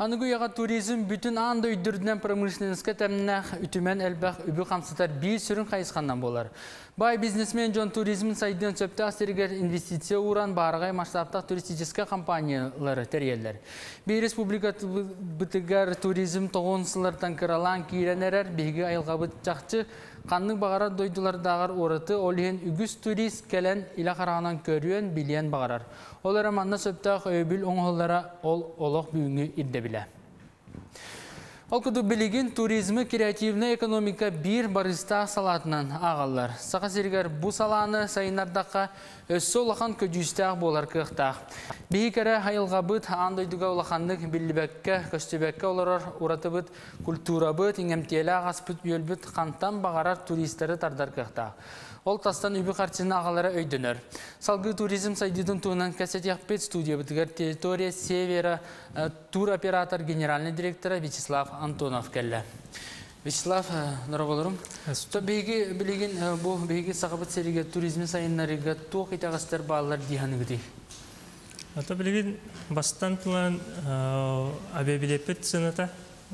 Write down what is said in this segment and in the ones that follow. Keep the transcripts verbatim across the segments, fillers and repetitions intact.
Анығыяға туризм бүтін аңды үйдірдінен промышленіске тәміннәқ үтімен әлбәқ үбі қамсытар бей сүрін қайысқаннан болар. Бай бизнесмен жон туризмін сайден сөпті астерігер инвестиция уран барғай масштабтақ туристическе компаниялары тәрелер. Бей республика бұтығар туризм тоғын сылыртан кыралан кейрен әрер бейгі айылға бұт жақчы қанның бағарар дойдылардағар орыты олеген үгіз турист кәлін ила қарағынан көріен билен бағарар. Олар аманна сөптақ өйбіл оңғылара ол олық бүйіңі ирде біле. Ол күді білеген туризмі креативны экономика бір барыста салатынан ағалар. Сақа сергер бұл саланы сайынардаққа өссі олақан көдюстақ болар кықтақ. Бейкері айылға бұд, андойдыға олақандық білібәкке, көстебәкке оларар ұраты бұд, культура бұд, иңемтелі ағас бұд, өл бұд, қантан бағарар туристері тардар кықтақ. Ол тастан үбі қартсыны ағалары өйдінір. Салғы туризм сайдыдың туынан кәсет яқпет студия бұтығар территория Севера туроператор генеральный директора Вячеслав Антонов кәлі. Вячеслав, нұра болырым. Бейгі білеген бұл бейгі сақабыт серіге туризмі сайынларыға тоқ итағастар балалар дейханы күдей? Ата білеген бастан тұлан абебілепет сыныта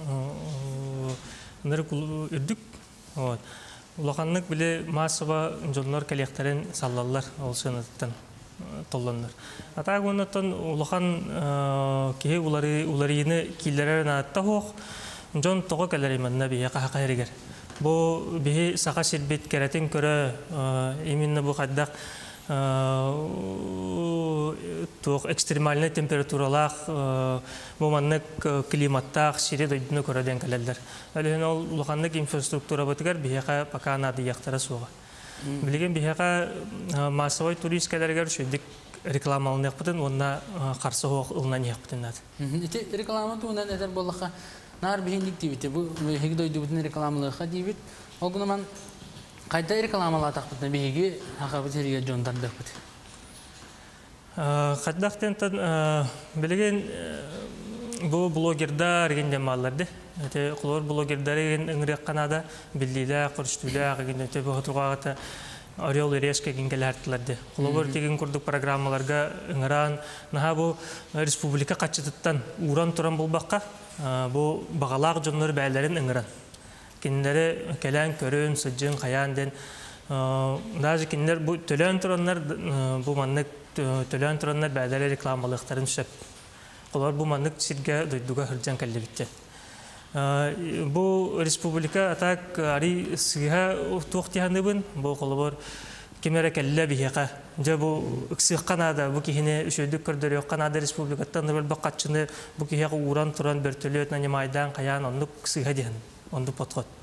үрдік. Улақанлық біле массова жоллар коллекторын саллалар ол сынаттан толланлар. Атағы онаттан улақан кеге уларыйыны кейлерерін атта хоқ, жон тоғы кәлеріманна бейе қақа әрігер. Бұл бейе сақа селбет кәретін көрі именно бұл қаддақ тоқ экстремальный температуралақ, моманлық климаттақ, сире дойдыны көрәден кәлелдер. Әліген ол улақанлық инфраструктура бұтығар бейеқа пака анады яқтара суға. Білеген бейеқа массовай турист кәлергер шөйдік рекламалынық бұтын, онына қарсы хоқ ұлынан еқ бұтын ады. Эти рекламы туынан әдер болыққа нар бейіндік дейбіті, бұл хегі дойды бұтын рекламалыққа дейбіт. Ол күніман қайда рекламалы атақ бұтын бейге ақабы терге жондардық бұты? Қаддақтен білеген бұл блогердар егенде малларды. Құлор блогердар еген үңірек қанада білдейді, құрыштүйді ағыгенде төбі ғытырғағыта Орел и Решка генгел әртілерді. Құлобыр теген күрдік программаларға үңіран. Наға бұл республика қатшытыттан уран тұран бұл баққа бұл бағалақ жонлар бәлерін үңіран. Кендері кәлән көрін, сұджын, қаян ден. Даже кендер төлән тұранлар бұл маннық төлән тұранлар бәлері рекламалықтарын сөп. Құлар бұл маннық сирге дойдуға хүрден кәлі бітті. Бұл республика атак ари сыға тоқтияны бұн, бұл қолыбыр кемері кәлі бейеқа. Жа бұл үксіқ қанада, бұл кейіне үшөйдік көрдері қанада республикаттан бір баққатшыны бұл кейеға уран тұран бір төлі өтіні майдан қаян ондық сыға дейін, ондық потқот.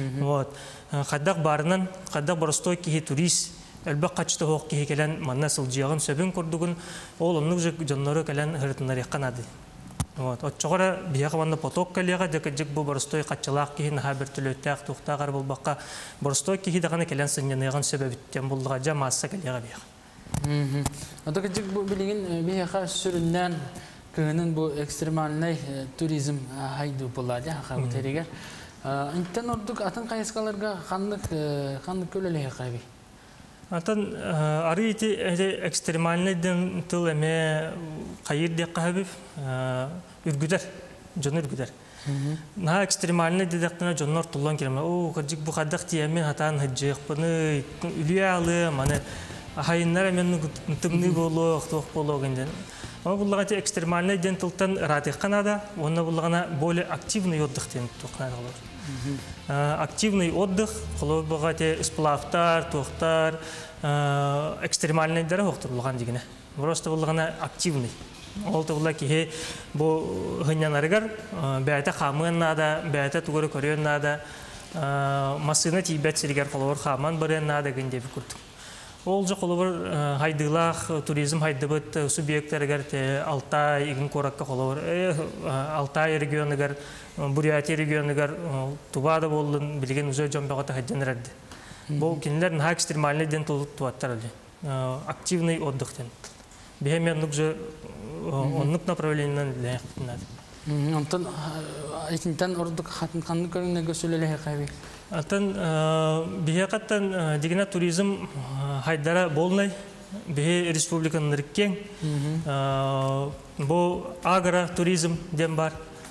Қаддақ барынан, қаддақ бұрыстой кейі турист, әлбәқ қачты хоқ кейі кәлін манна сылжияғын сөбін көрдігін, ол онлық жүк жонлары кәлін ғырытынар еққан ады. Отчоғыра бияға манна поток кәлеға дәкі жүк бұл бұрыстой қатчылақ кейі наға бір төлі өттәқ тұқтағар бұл баққа бұрыстой кейі дағаны кәлін сынянайған сөбәбіттен бұлдыға жа маасса кәлеға бияға. Отакы жүк бұл білеген бияға сүріннен күйінің бұл экстремальный туризм хайду болады, аға бұтерегер. Интен ордук атын қайысқаларға қандық көлелеге қайбей? Атын ары еті экстремальныйдың тұл әме қайыр дек қайбіп үргідер, жон үргідер. Наға экстремальный дедектіна жонлар тұллан керемі. О, қыржық бұл қаддақ тиямен атан ғыджық, бұны үлі алы, маны ахайынлар әмен тұмны болу, ұқтуық болу өгенден. Оны бұллағаны экстремальный ден тұлтан ратық қанада, оны бұллағана более активный отдых ден тұқнады олар. Активный отдых, қолы бұлғаты сплавтар, тоқтар, экстремальныйдары оқтыр бұлған дегіне. Просто бұлғана активный. Ол тұғыла кейі бұл ғынянарығар бәйті қамын нада, бәйті тұғыры көрен нада, масыны тейбәт сергер қолығыр қаман бірен нада гіндебі күрдік. Ол жа қолығыр хайдылақ, туризм хайдыбыт субъекттарығар Алтай, егін қораққа қолығыр, Алтай регионығар, Бурятия регионығар тубада болын білген үзі жомбағыта хайденер әрді. Бұл кенілер наға экстремальный ден тұлық туаттар әлі. Активный отдықтен. Беймен нүк онлық направлениянан ләйіқтін әді. Онтан айтынтан ордық қатын қанды көріңнегі сөйлелі қайбек? Атын бейеқаттан дегені туризм хайдара болнай, бейе республиканың ріккен. Бұл агро туризм дем бар.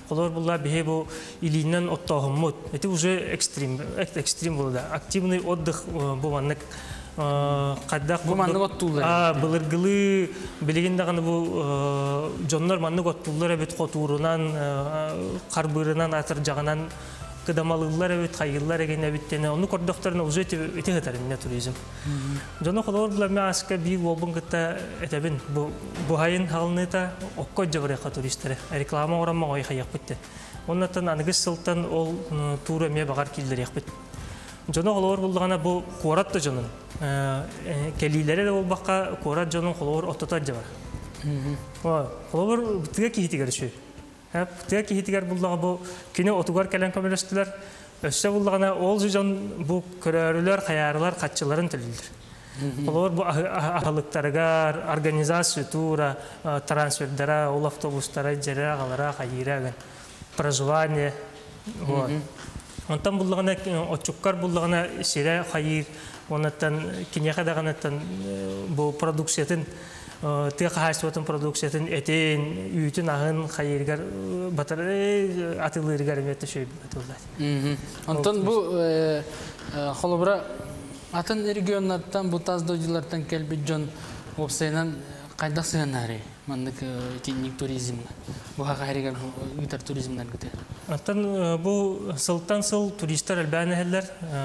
Колор булла бихе бу илинен оттогуммут. Это уже экстрим, экстрим булда. Активный отдых бу маннык каддак бу маннык оттуулар. А, былыргылы билеген даганы бу жоннор маннык оттуулар бит котурунан, карбырынан атыр жагынан кыдамалылар бит хайыллар эгене биттене. Оны кордоктарына уже эти хатарында туризм. Жоно колор булла маска би болбун кытта этебин бу бу хайын халныта окко жабырга туристтер. Реклама орамма ой хаяк битте. Оннан аныгыс сылтан ол тура ме багар килдер як бит. Жоно колор булдагана бу корат да жонун. Келилере де болбакка корат жонун колор оттотар жаба. Ва, колор битге кихитигер шүй. Хап, битге кихитигер булдага бу кине отугар келен көмөлөстүлөр. Өссө булдагана ол жон бу көрөрүлөр, хаярылар, катчыларын төлүлдүр. Колор бу ахалыктарга, организация тура, трансфердера, ол автобустара, жера, галара, хайыраган, проживание. Вот. Онтан буллагана отчуккар буллагана сире хайыр, онаттан кинеха даганаттан бу продукциятын тык хасватын продукциятын этен үйтүн ахын хайыргар батар атылыргар метте шөй батылдат. Онтан бу холобра атын регионнардан бу таздожилардан келбит жон опсайнан кайда сыйнари мандык этник туризм бу хайыргар үтөр туризмден кете. Антан бу сылтан сыл туристтер албанелер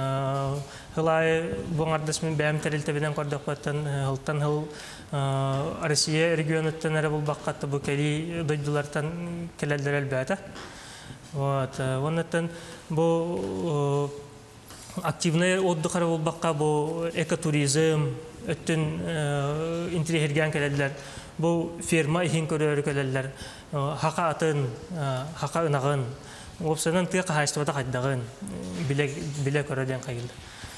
хылай буңардасмен бәм терилтебеден кордоктан хылтан хыл Россия регионаттан ара булбаккатты бу кери дойдулардан келелдер албата. Вот, оннан бу активный отдых ара булбакка бу экотуризм өттүн интерьерген келелдер. Бу ферма ихин көрөр келелдер. Хака атын, хака ынагын, опсанан тык хайстыбата кайдагын биле биле көрөдөн кайылды.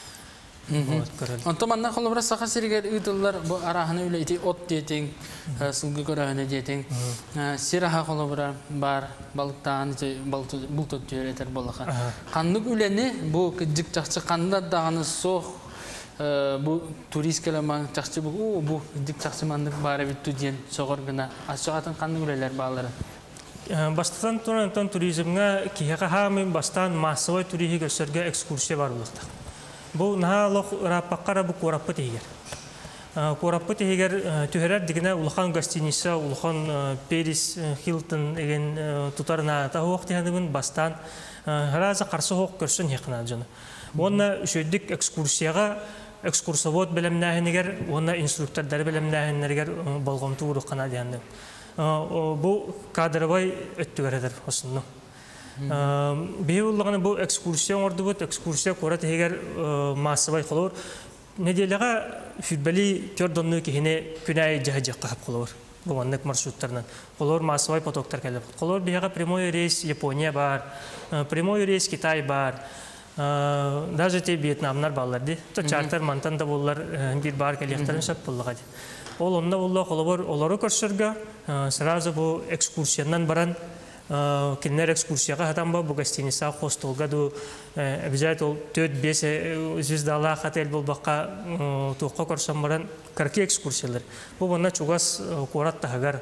Онто манна холобра саха сиргер ыдыллар бу араханы үлети от детин, сылгы көрөһөнө детин. Сираха холобра бар балыктан балык бултот жөрөтөр болака. Кандык үлени бу кыжык чакчы канда даганы сох бу турист келеман чакчы бу бу кыжык чакчы мандык бары бит туден согор гына ашыгатын кандык үлелер баалары. Бастан турантан туризмга кияга хамы бастан массовый туризм көсөргө экскурсия бар булды. Бу нахалык рапаккара бу кораппы тегер. Кораппы тегер түһәрәр дигенә улхан гостиница, улхан Перис Хилтон деген тутарына та вакытын бастан раза каршы хок көрсөн якына жана. Онна шөйдик экскурсияга экскурсовод белемнәһенегер, онна инструктордар белемнәһеннәргә болгон туры кана дигәндә. Бу кадровый өттүгәрдер осынны. Беуллаганы бу экскурсия орды бут, экскурсия корат егер массовый колор. Неделяга футболи көрдөннү кихине күнәй жаһажак кап колор. Бу маннык маршруттардан. Колор массовый потоктар келип. Колор бияга прямой рейс Япония бар, прямой рейс Китай бар. Даже те Вьетнамнар балларды. То чартер мантанда буллар бир бар келектәрен шап булган. Ол онда булла колор олары көрсөргө сразу бу экскурсиянан баран кинер экскурсияга хатамба бу гостиница хостелга ду обязательно төрт-беш звездалы отель булбакка тоққа көрсөм баран карки экскурсиялар. Бу бана чугас корат тагар.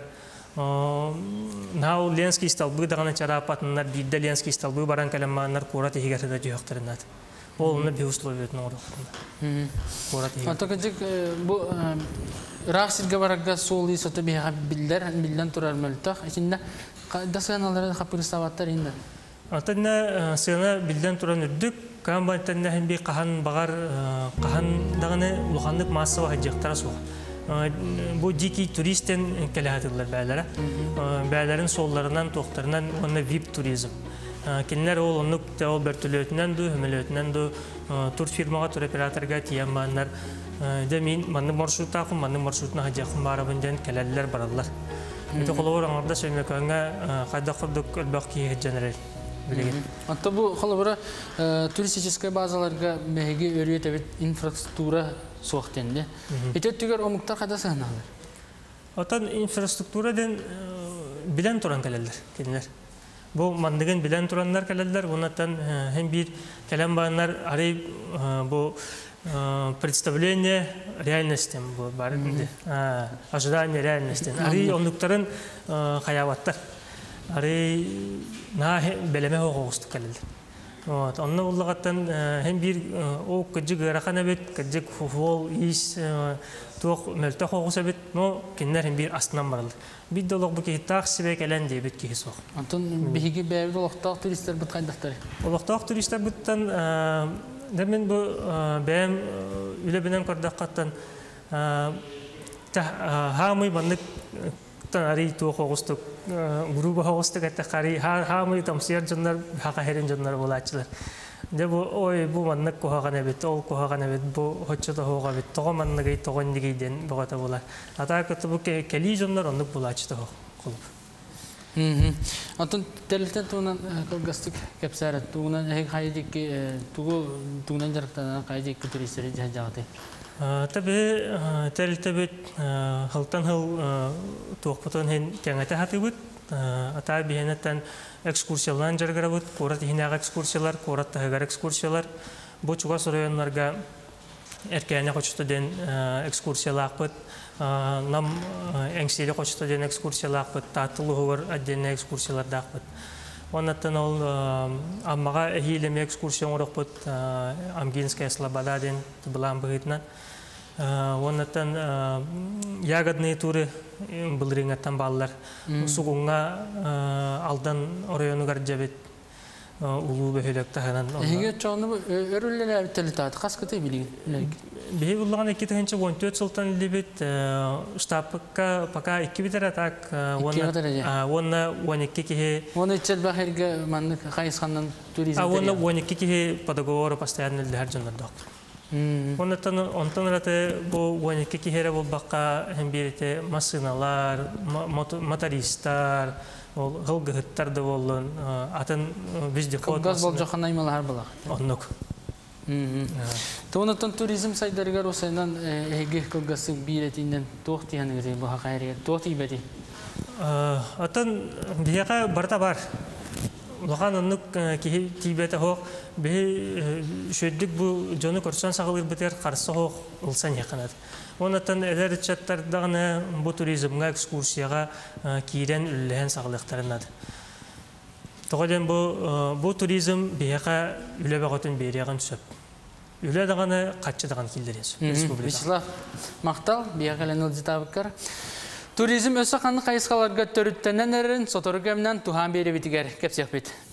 Нау Ленский столбы дагана чарапатыннар бидде Ленский столбы баран каламаннар корат егерде жөктөрүнат. Ол уну бе условиятын ордукта. Корат егер. Атакыжык бу рахсилге барага соли соты бега биллер билден турар мөлтөх. Ичинде дасаналары хапырыстабаттар инде. Атына сына билден туран үрдүк, камбайтан нәһин би кахан багар кахан даганы улхандык массова хаҗактар сук. Бу дикий туристен келәһәтләр бәләре. Бәләрен солларынан тоқтарынан онна вип туризм. Кинләр ул онук тәул бертөлөтнән ду, хәмелөтнән ду тур фирмага, тур операторга тияманнар. Дә мин манны маршрутта кум, манны маршрутна хаҗакым барабындан келәлләр бараллар. Это холовор аңарда сөймәкәнгә кайда курдык әлбәки җенерал. Антта бу холовора туристическая базаларга бәһеге өрүетә инфраструктура суактенде. Итә түгәр омуктар кайда сыналар. Атан инфраструктурадан билән туран келәлләр, кинләр. Бу мандыгын билән тураннар келәлләр, унаттан һәм бир кәләм баннар арый бу представление реальности бар инде. Ожидание реальности. Арый ондуктарын хаяваттар. Ари на белеме хоғыстық кәлілді. Онны ұлығаттан hem bir o kıcık rakana bit, kıcık fol, is, tuğ möltü hoğusa bit, no kinler hem bir aslan varıldı. Bir doluk bu ki taksi ve gelen diye bit ki soğuk. Antun bihigi beyevde oloqtaq turistler bit kaydaktari? Oloqtaq turistler bittan, demin bu beyem üle binen kordaqattan hamı bandık ari tuğ hoğustuk, grubu hoğustuk ette kari hamı tamsiyar canlar haka herin canlar bulaçılar. De bu oy bu mannak kohagan evet, ol kohagan evet, bu hoççada hoğa evet, toğa mannagay toğan digiden boğata bular. Ata kötü bu keli canlar onluk bulaçıda hoğ kulup. Antun terleten tuğunan kolgastık kepsaret, tuğunan hek haydik tuğunan jarıktanan haydik turistleri jahjağıtı. Tabii tel tabii halktan hal tuğpatın hen kengete hatı bud. Ata bihenetten ekskursiyalan jargara bud. Korat hinaga ekskursiyalar, korat tahagar ekskursiyalar. Bu çuğa soruyanlarga erkeğine koçtu den ekskursiyalar bud. Nam engsili koçtu den ekskursiyalar bud. Tatlı hoğur adden ekskursiyalar da bud. Ondan ol ammaga ehileme ekskursiyon olarak bud. Amginskaya Slobода den bulan bıgıtnan. Ondan yagadные туры bildiringatan ballar. Sugunga aldan orayonu garjabet ulu behülek tahanan. Hege çoğunu örüller telitaat kaskıtı bilin. Bihi bullagan iki tühençe on dört sultan libet штабка пока iki biter atak ona on iki ki Onu içel bahirge manlık kayıskandan turizm teriyor. Ona on iki ki подоговору постоянно для harcanlarda. Ondan ondan rate bu on iki ki here bu bakka hem birite masinalar, motoristler, hılgıhıtlar da bolun, atın bizde kod. Gaz bol jokanay malhar bulak. Onluk. To'natan turizm saydargar osanan hege kolgası biretinden to'xti yanıgı bu hakayriye to'xti beti. Atan diyaka barta bar. Lokan onluk ki tibete hoq be şöydük bu jonu korsan sağılır biter qarşı hoq olsan yakınat. Ondan eler chatlardagına bu turizmga ekskursiyaga kiren üllen sağlıqtarınadı. Toğadan bu bu turizm biyaka üle bağıtın beriyagan söp. Üle dağını kaççı dağın kildiriniz. Vislav Maqtal biyakalan ılcıtabıkkar. Turizm ösü qanlı qayısqalarga törüttenen erin sotoru gemden tuhan beri bitiger. Kepsiyek bit.